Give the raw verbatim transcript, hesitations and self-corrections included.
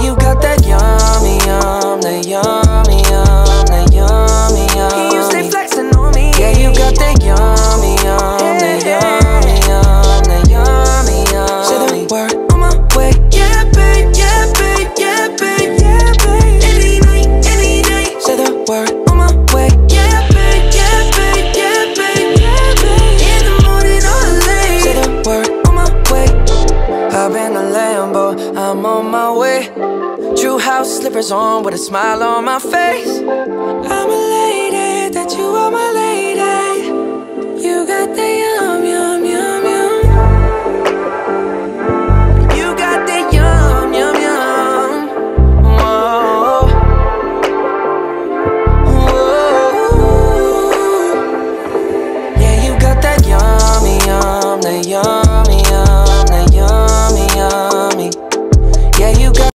you got that yummy, yum, that yummy, yum, that yummy, yum. You stay flexing on me. Yeah, you got that yummy, yum, that yummy, yum, that yummy, yum. Say the word on my way. Yeah, babe, yeah, babe, yeah, babe, yeah, babe. Any night, any night. Say the word on my way. Yeah, babe, yeah, babe, yeah, babe, yeah, babe. In the morning or late. Say the word on my way. Hop in a Lambo, I'm on my way. True house slippers on with a smile on my face. I'm elated that you are my